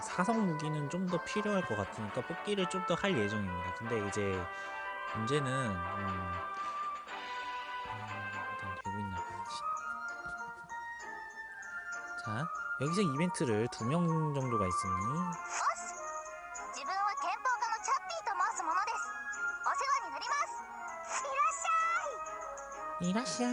사성 무기는 좀 더 필요할 것 같으니까 뽑기를 좀 더 할 예정입니다. 근데 이제 문제는 일단 되고 있나 봐야지. 자, 여기서 이벤트를 2명 정도가 있으니 이라샤이.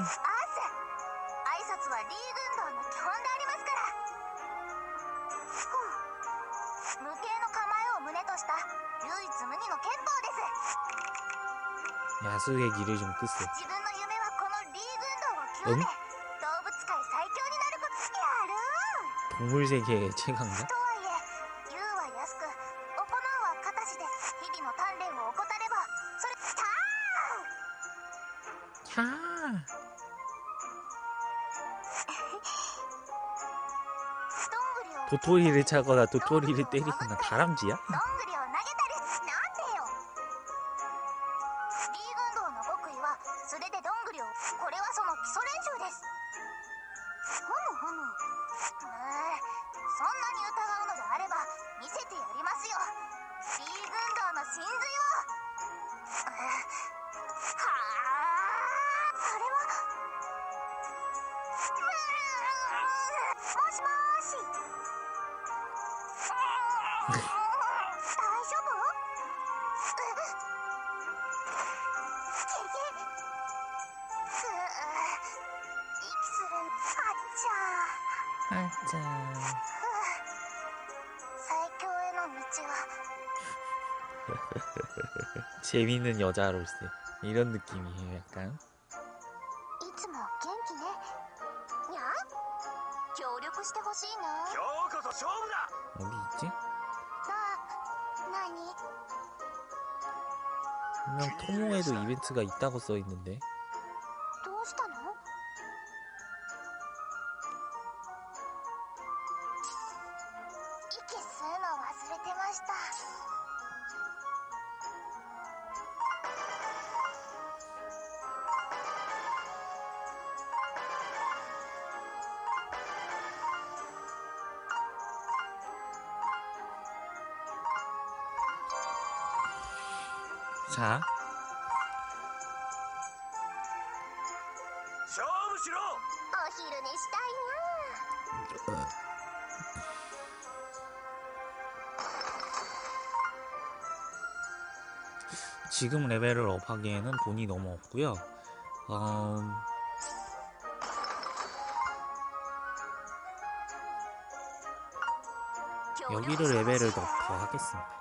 安上길을 좀 끄세. 응? 동물 세계의 최강자? 캬. 도토리를 차거나 도토리를 때리거나 다람쥐야? 재밌는 여자로서 이런 느낌이에요, 약간. 어디 있지? 분명 토모에도 이벤트가 있다고 써있는데. 자, 지금 레벨을 업하기에는 돈이 너무 없고요. 여기를 레벨을 더 하겠습니다.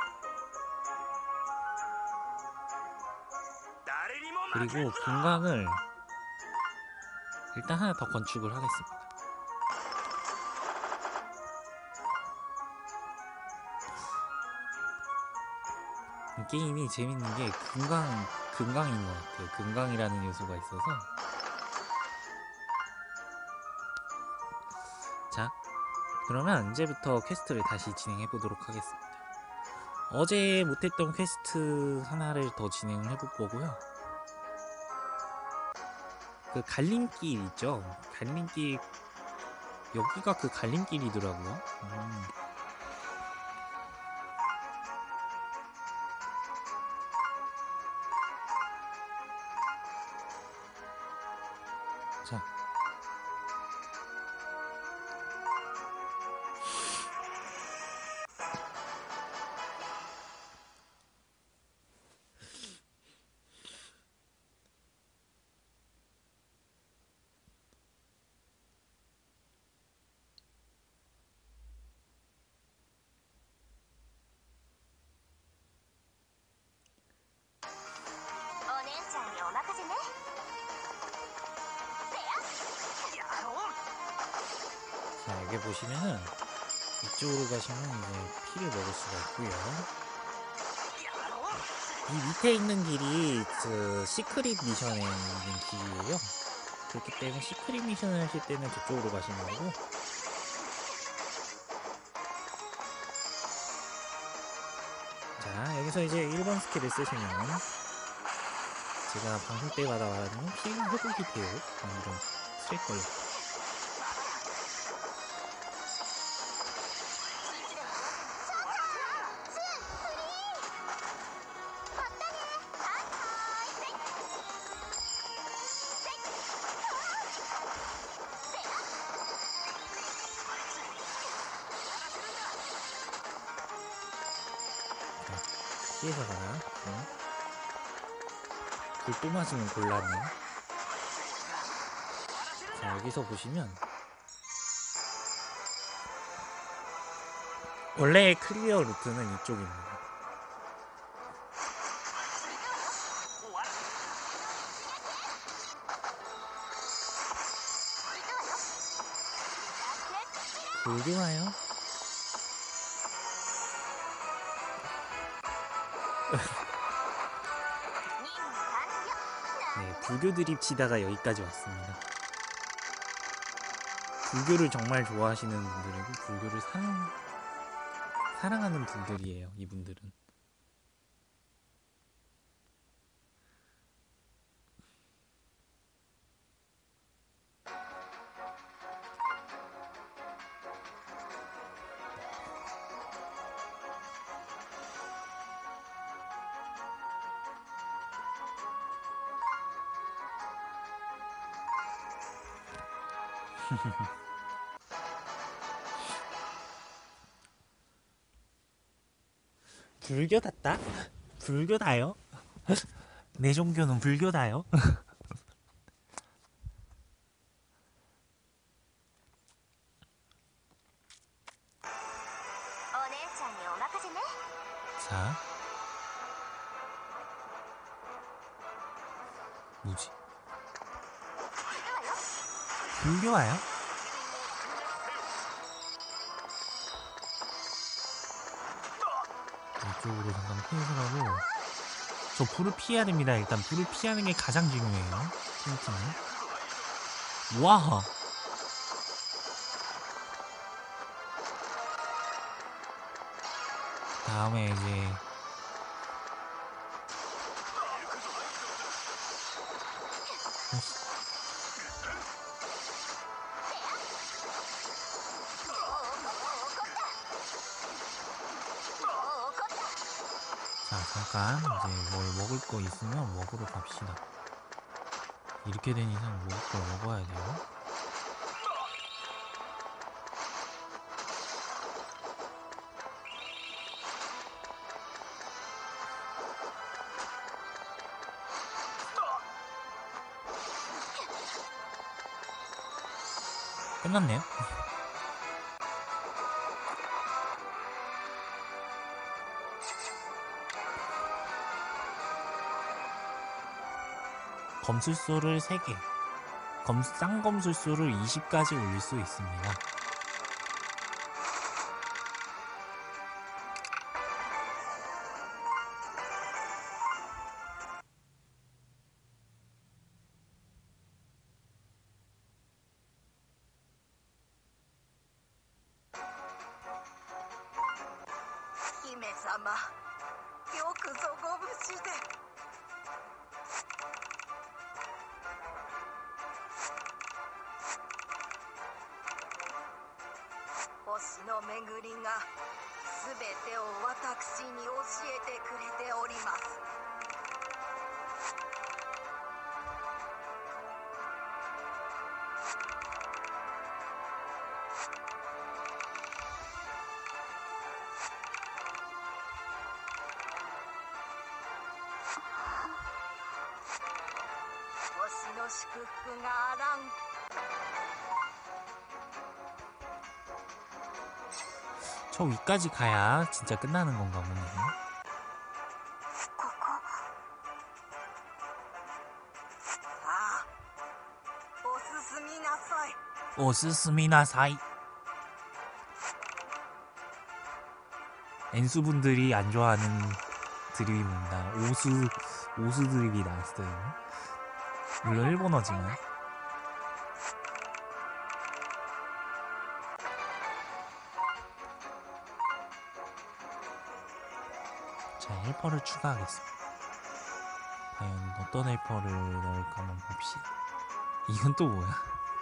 그리고 금강을 일단 하나 더 건축을 하겠습니다. 이 게임이 재밌는 게 금강인 것 같아요. 금강이라는 요소가 있어서. 자, 그러면 이제부터 퀘스트를 다시 진행해 보도록 하겠습니다. 어제 못했던 퀘스트 하나를 더 진행을 해볼 거고요. 그 갈림길 있죠? 갈림길, 여기가 그 갈림길이더라고요. 자, 여기 보시면은 이쪽으로 가시면 이제 피를 먹을 수가 있고요. 이 밑에 있는 길이 그 시크릿 미션에 있는 길이에요. 그렇기 때문에 시크릿 미션을 하실 때는 저쪽으로 가시는 거고, 자, 여기서 이제 1번 스킬을 쓰시면 제가 방송 때마다 말하는 힐 회복이 돼요. 완전 쓸걸요. 피해서 가요. 응? 불 또 맞으면 곤란해. 자, 여기서 보시면 원래 클리어 루트는 이쪽입니다. 불교와요. 네, 불교 드립 치다가 여기까지 왔습니다. 불교를 정말 좋아하시는 분들이고 불교를 사랑하는 분들이에요, 이분들은. 불교답다? 불교다요? 내 종교는 불교다요? 자, 뭐지? 불교와요? 이쪽으로 잠깐 피해서 가고, 저 불을 피해야 됩니다. 일단 불을 피하는 게 가장 중요해요. 포인트는. 와! 다음에 이제 자, 잠깐 이제 뭘 먹을 거 있으면 먹으러 갑시다. 이렇게 된 이상 먹을 걸 먹어야 돼요. 끝났네요. 검술소를 3개, 쌍검술소를 20까지 올릴 수 있습니다. 저 위까지 가야 진짜 끝나는 건가 보네. 오스스미나사이. 엔수분들이 안 좋아하는 드립입니다. 오수 드립이 나왔어요. 물론 일본어지만. 자, 헬퍼를 추가하겠습니다. 과연 어떤 헬퍼를 넣을까 한번 봅시다. 이건 또 뭐야?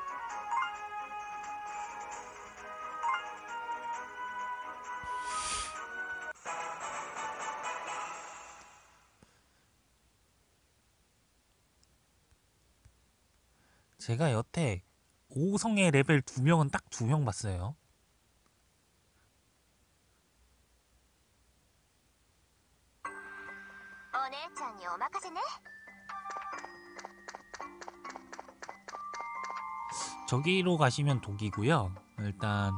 제가 여태 5성의 레벨 2명은 딱 2명 봤어요. お姉ちゃんにお任せね. 저기로 가시면 독이고요. 일단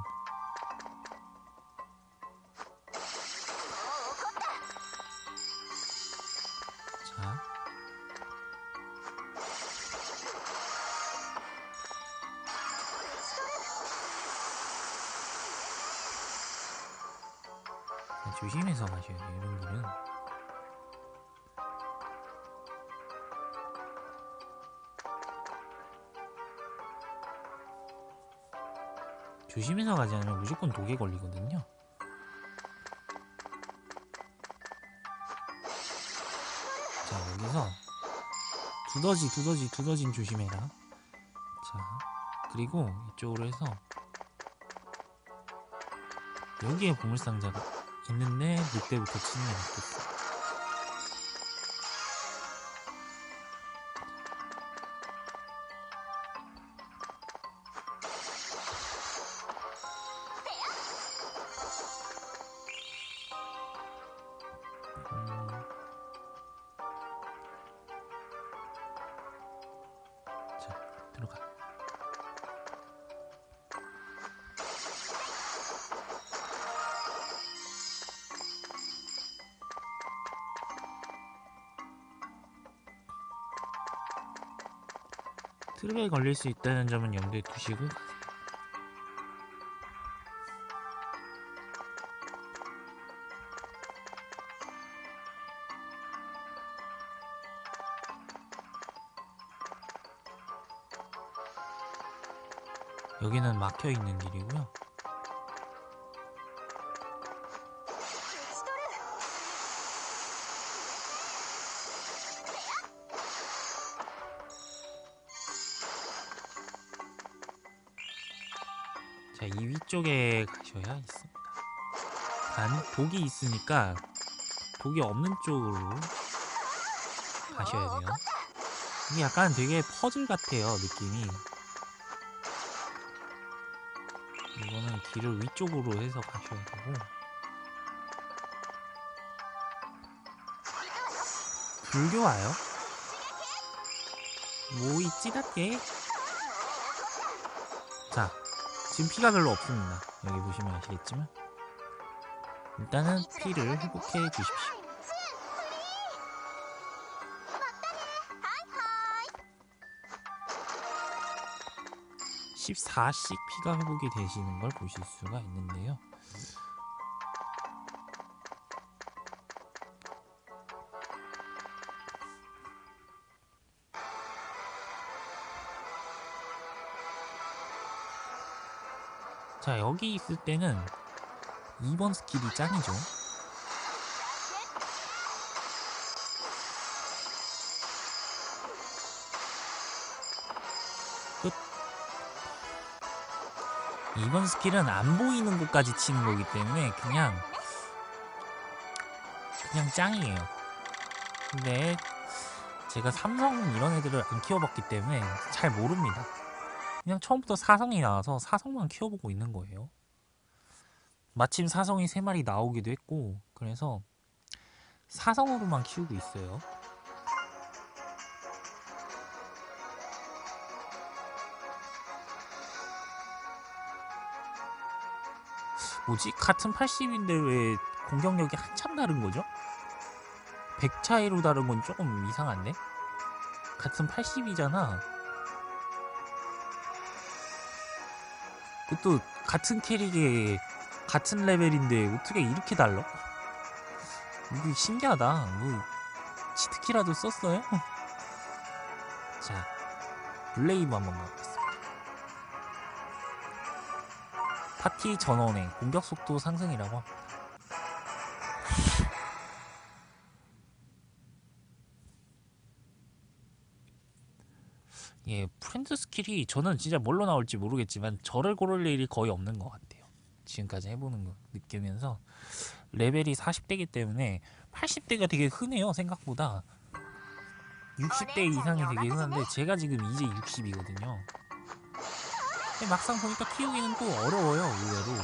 자, 조심해서 가셔야 돼요, 이런 길은. 조심해서 가지 않으면 무조건 독에 걸리거든요. 자, 여기서 두더진 조심해라. 자, 그리고 이쪽으로 해서 여기에 보물상자가 있는데 늑대부터 치는 게 낫겠어. 자, 들어가. 트랩에 걸릴 수 있다는 점은 염두에 두시고 가세요. 여기는 막혀있는 길이고요. 자, 이 위쪽에 가셔야 있습니다. 단 독이 있으니까 독이 없는 쪽으로 가셔야 돼요. 이게 약간 되게 퍼즐 같아요, 느낌이. 이거는 길을 위쪽으로 해서 가셔야 되고. 불교 와요? 뭐 있지다게? 자, 지금 피가 별로 없습니다. 여기 보시면 아시겠지만 일단은 피를 회복해 주십시오. 14씩 피가 회복이 되시는 걸 보실 수가 있는데요. 자, 여기 있을 때는 2번 스킬이 짱이죠. 끝. 2번 스킬은 안 보이는 곳까지 치는 거기 때문에 그냥 짱이에요. 근데 제가 삼성 이런 애들을 안 키워봤기 때문에 잘 모릅니다. 그냥 처음부터 사성이 나와서 사성만 키워보고 있는 거예요. 마침 사성이 3마리 나오기도 했고, 그래서 사성으로만 키우고 있어요. 뭐지? 같은 80인데 왜 공격력이 한참 다른 거죠? 100 차이로 다른 건 조금 이상한데? 같은 80이잖아. 그것도 같은 캐릭에 같은 레벨인데 어떻게 이렇게 달라? 이거 신기하다. 뭐 치트키라도 썼어요? 자, 블레이브 한번 가보겠습니다. 파티 전원의 공격 속도 상승이라고 합니다. 예, 프렌드 스킬이 저는 진짜 뭘로 나올지 모르겠지만 저를 고를 일이 거의 없는 것 같아요. 지금까지 해보는 거 느끼면서 레벨이 40대이기 때문에 80대가 되게 흔해요. 생각보다 60대 이상이 되게 흔한데 제가 지금 이제 60이거든요. 근데 막상 보니까 키우기는 또 어려워요, 의외로.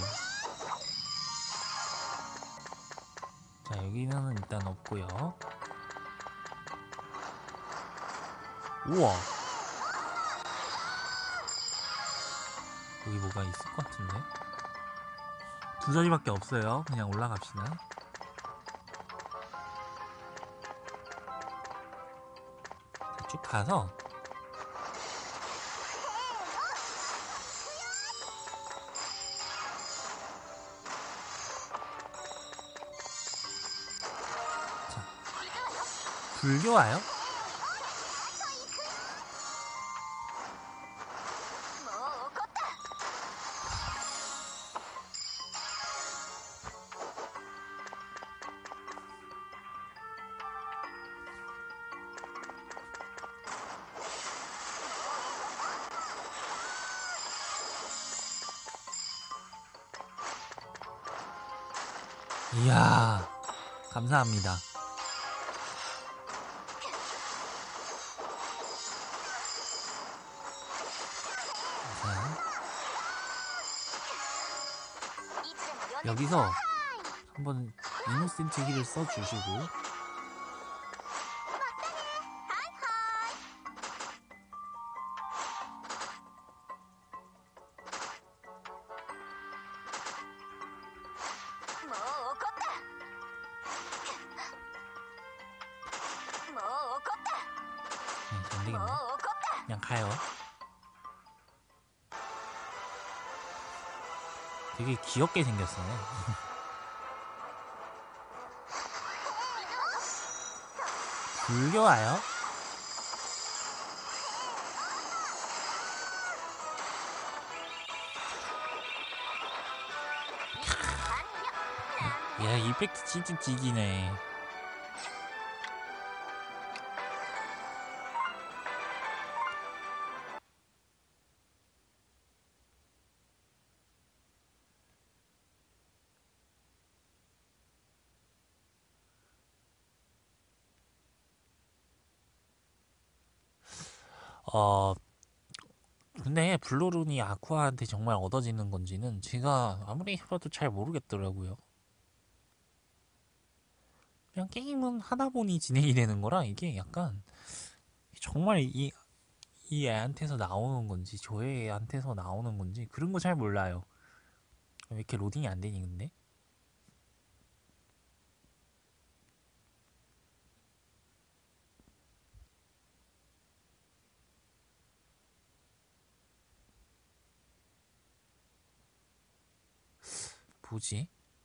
자, 여기는 일단 없고요. 우와. 여기 뭐가 있을 것 같은데? 두 자리밖에 없어요. 그냥 올라갑시다. 자, 쭉 가서 자, 불교와요? 이야, 감사합니다. 자, 여기서 한번 이노센트 힐을 써주시고, 안 되겠네. 그냥 가요. 되게 귀엽게 생겼어요. 불교와요? 야, 이펙트 진짜 지기네. 근데 블루룬이 아쿠아한테 정말 얻어지는 건지는 제가 아무리 해봐도 잘 모르겠더라고요. 그냥 게임은 하다 보니 진행이 되는 거라 이게 약간 정말 이 애한테서 나오는 건지 저 애한테서 나오는 건지 그런 거 잘 몰라요. 왜 이렇게 로딩이 안 되니 근데? 뭐지?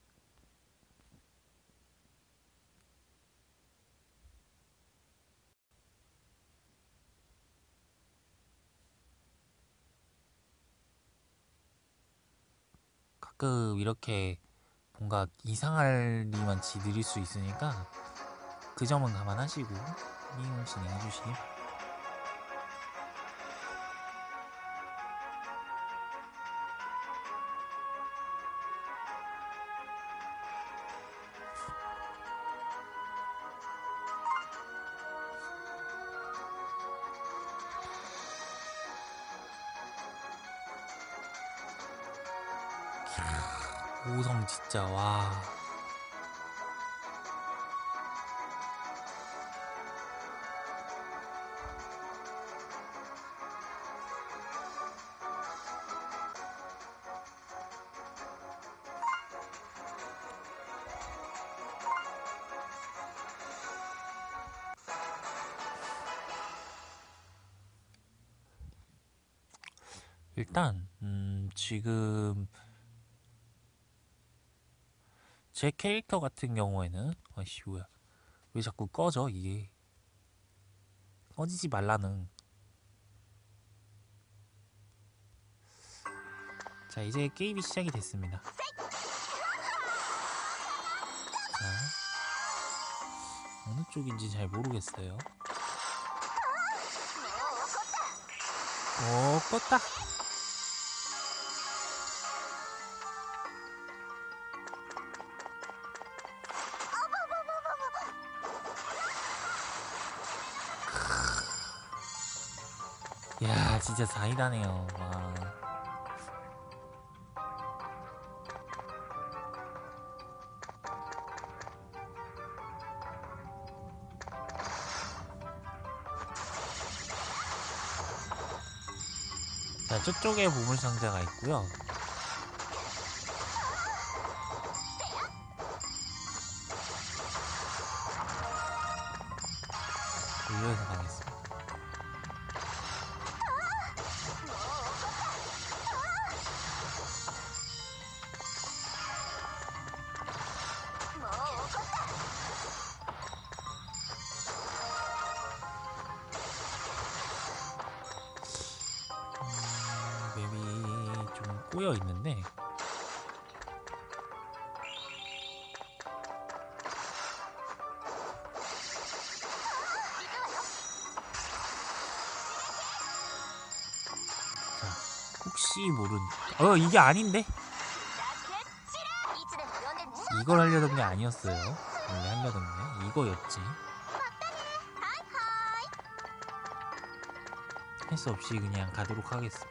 가끔 이렇게 뭔가 이상할 리만치 느릴 수 있으니까 그 점은 감안하시고 게임을 진행해 주시길. 오성 진짜 와. 일단 지금 제 캐릭터 같은 경우에는 아이씨 뭐야 왜 자꾸 꺼져 이게 꺼지지 말라는. 자 이제 게임이 시작이 됐습니다. 자 어느 쪽인지 잘 모르겠어요. 껐다. 야 진짜 사이다네요. 와. 자, 저쪽에 보물상자가 있고요. 여기서 가겠습니다. 맵이 좀 꼬여 있는데 혹시 모르니까 이게 아닌데? 이걸 하려던 게 아니었어요. 원래 하려던 게 이거였지. 할 수 없이 그냥 가도록 하겠습니다.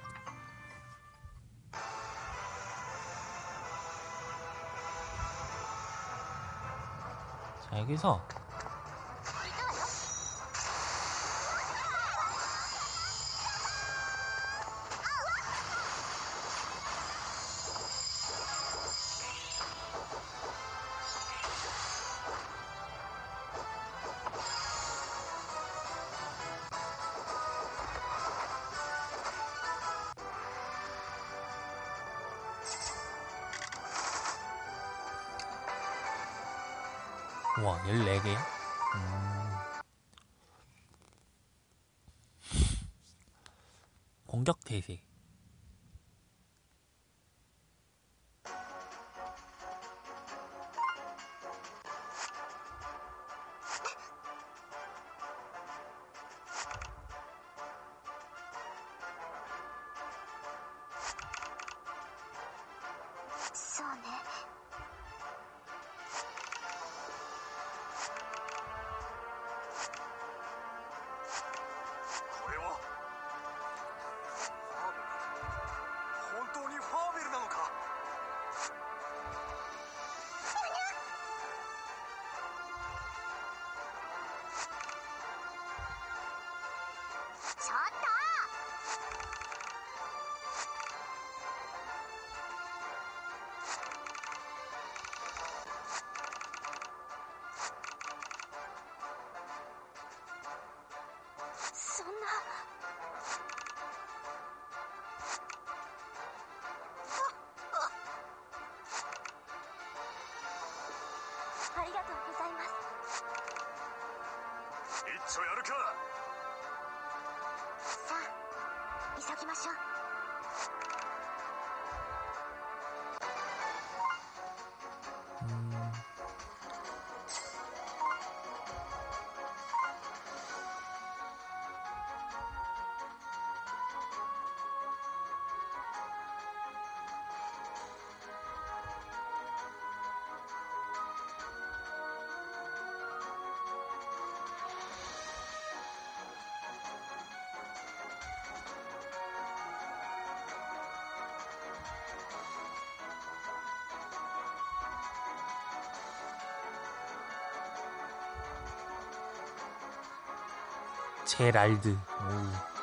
자, 여기서 와, 14개? 공격 태세. 제랄드. 오.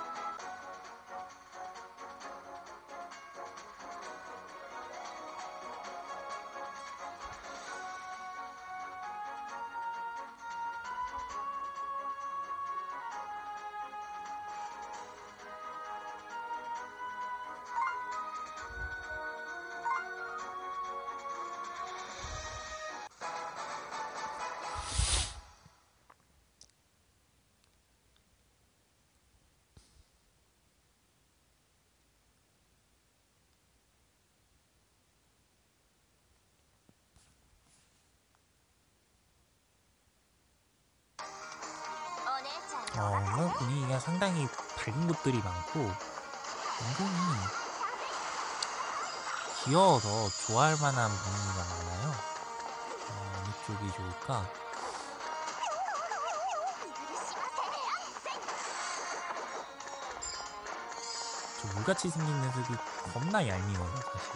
오늘 분위기가 상당히 밝은 곳들이 많고 은근히 귀여워서 좋아할 만한 분위기가 많아요. 어느 쪽이 좋을까? 저 물같이 생긴 녀석이 겁나 얄미워요, 사실.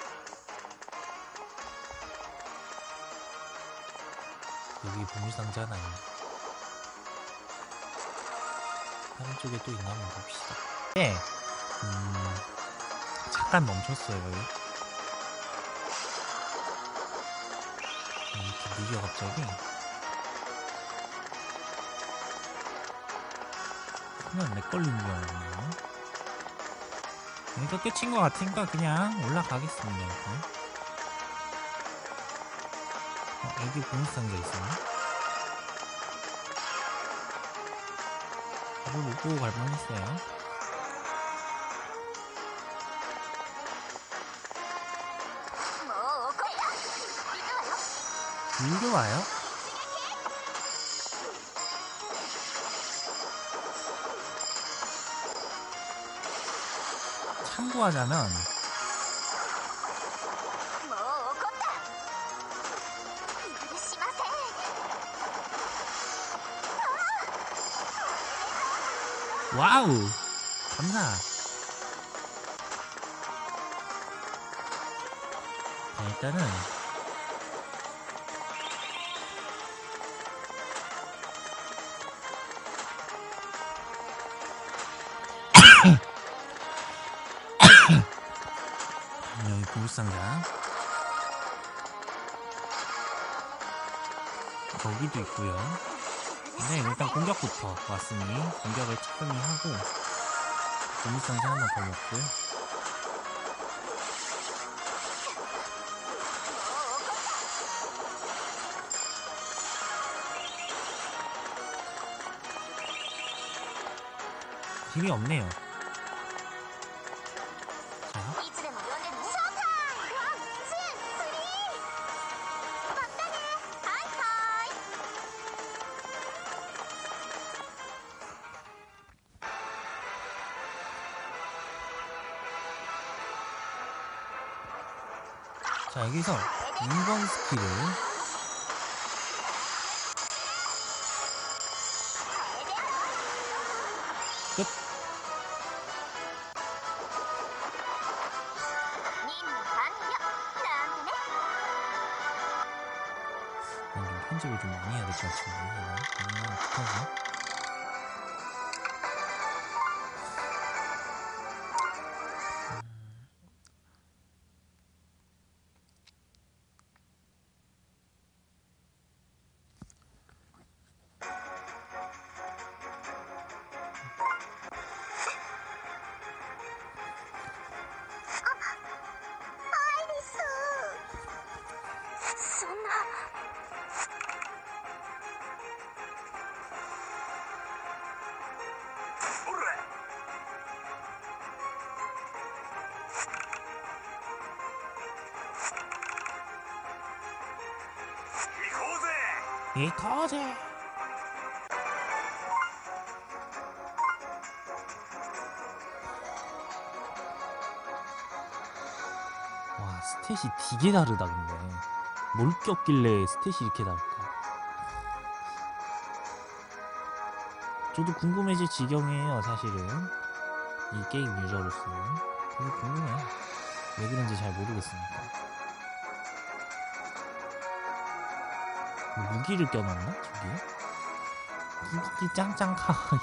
여기 보물상자 하나 있네. 다른 쪽에 또 있나 한번 봅시다. 네, 잠깐 멈췄어요. 이렇게 느려 갑자기. 그냥 렉 걸리는 줄 알았네요. 여기서 끝인 것 같으니까 그냥 올라가겠습니다. 일단. 여기 보너스상자 있어요. 이걸 못 보고 갈 뻔했어요. 길게 와요? 참고하자면 와우! 감사! 자, 일단은 여기 보물상자 거기도 있고요. 네, 일단 공격부터 왔으니 공격을 차분히 하고 보물상자 하나 더 먹고요. 힘이 없네요. 자, 여기서 2번 스킬을 끝. 좀 편집을 좀 많이 해야 될 것 같은데 어떡하지? 이 거제. 와, 스탯이 되게 다르다. 근데 뭘 꼈길래 스탯이 이렇게 다를까? 저도 궁금해질 지경이에요, 사실은. 이 게임 유저로서 되게 궁금해요. 왜 그런지 잘 모르겠으니까. 무기를 껴놨나? 저기? 끼끼 짱짱 카와이.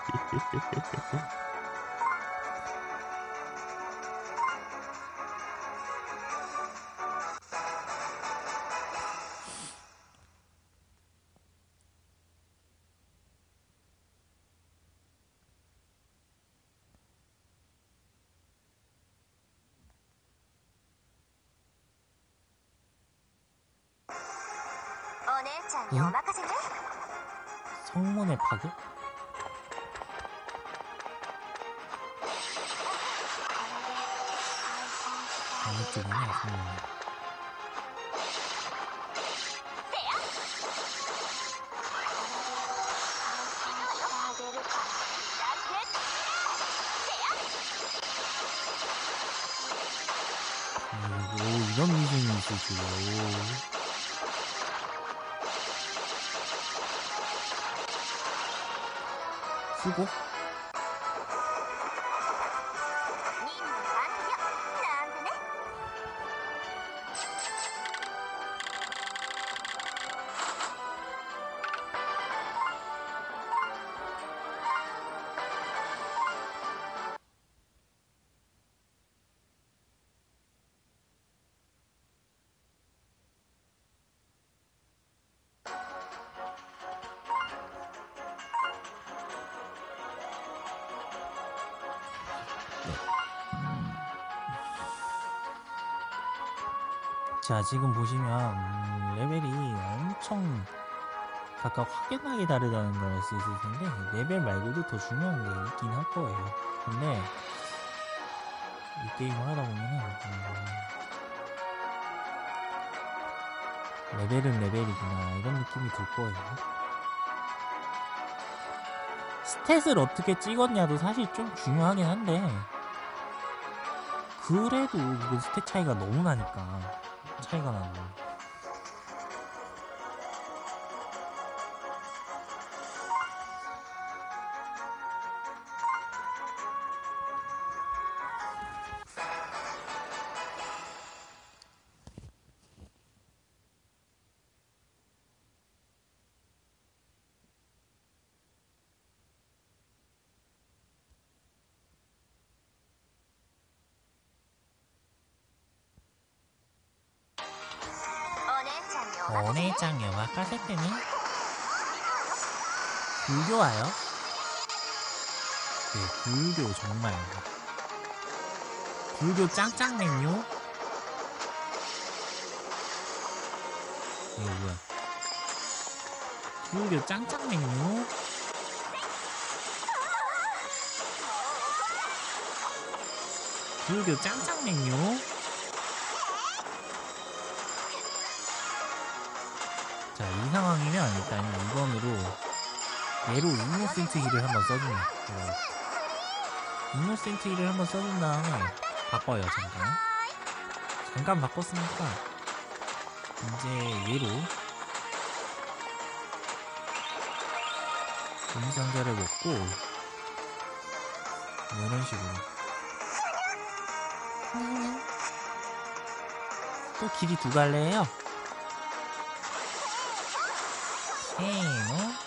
응? 성문의 파괴? 어느 쪽이냐, 성문. 오, 이런 미션이 있을 줄이야. 수고? 자, 지금 보시면 레벨이 엄청 각각 확연하게 다르다는 걸 알 수 있을 텐데, 레벨 말고도 더 중요한 게 있긴 할 거예요. 근데 이 게임을 하다 보면은 레벨은 레벨이구나 이런 느낌이 들 거예요. 스탯을 어떻게 찍었냐도 사실 좀 중요하긴 한데, 그래도 이거 스탯 차이가 너무 나니까 차이가 나고. 어네짱요 마카세테니 불교와요? 네, 불교 정말 불교 짱짱맨요? 이거 뭐야? 불교 짱짱맨요? 불교 짱짱맨요? 자, 이 상황이면 일단 2번으로 얘로 이노센트 힐을 한번 써주네. 이노센트 힐을 한번 써준 다음에 바꿔요. 잠깐 바꿨으니까 이제 얘로 음상자를 먹고 이런 식으로 또 길이 두 갈래예요. 세모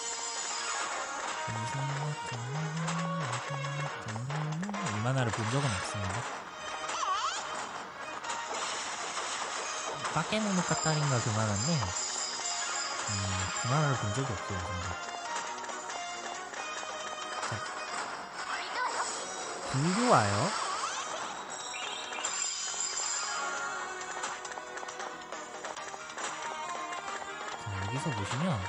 이 만화를 본 적은 없습니다. 빠케모노 까따린가 그 만화인데 그 만화를 본 적이 없어요. 자, 불교 와요. 자, 여기서 보시면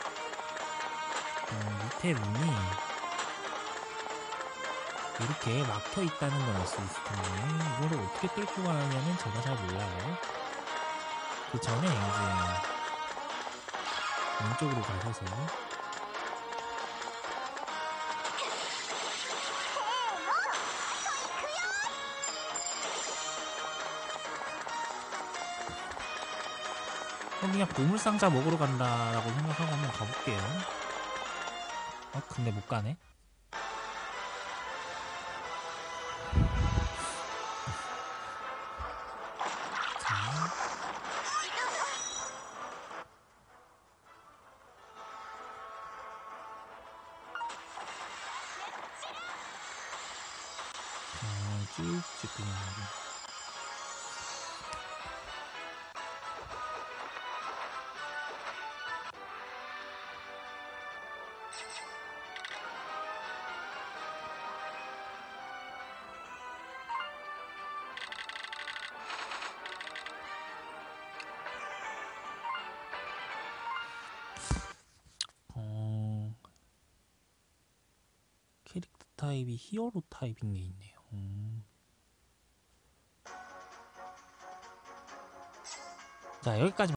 밑에 문이 이렇게 막혀 있다는 걸 알 수 있을 텐데, 이거를 어떻게 뚫고 가냐면 제가 잘 몰라요. 그 전에 이제 왼쪽으로 가셔서 그냥 보물상자 먹으러 간다라고 생각하고 한번 가볼게요. 근데 못 가네. 쭉쭉 그냥 캐릭터 타입이 히어로 타입인 게 있네요. 자, 여기까지